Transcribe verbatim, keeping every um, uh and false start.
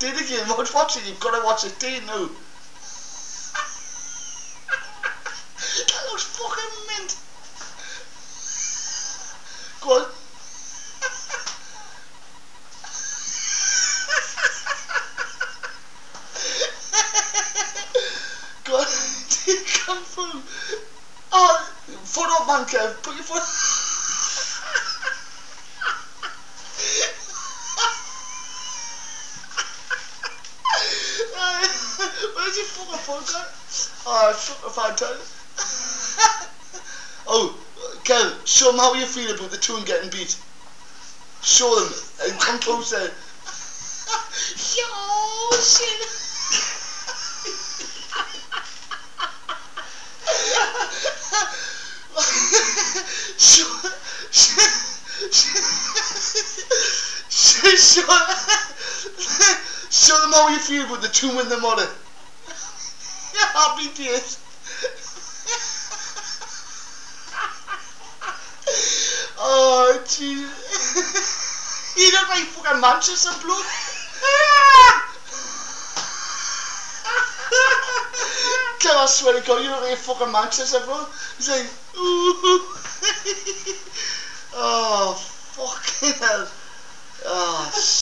Did it again. Watch, watch it. You've got to watch it. Do you know? That looks fucking mint. Go on. Go on. Come through. Oh, foot up, man, Kev. Put your foot. Where's your fucking foot gone? Oh, I fucking five times. Oh, Kev, show them how you feel about the tune getting beat. Show them and come closer. Yo, shit. show, show, show, show, show them how you feel about the tune when they're on it. Happy days. Oh, jeez. You look like fucking Manchester blood. Can I swear to God, you look like fucking Manchester blood. He's like, ooh. Oh, fucking hell. Oh,